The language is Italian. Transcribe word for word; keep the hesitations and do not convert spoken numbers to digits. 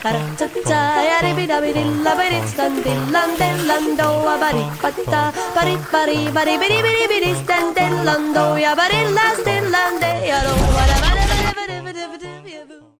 Parazza, yaribidabidilla, bidistandillandellando, abaripatta, pari pari pari bidi bidi bidi standellando, yabarilla stella.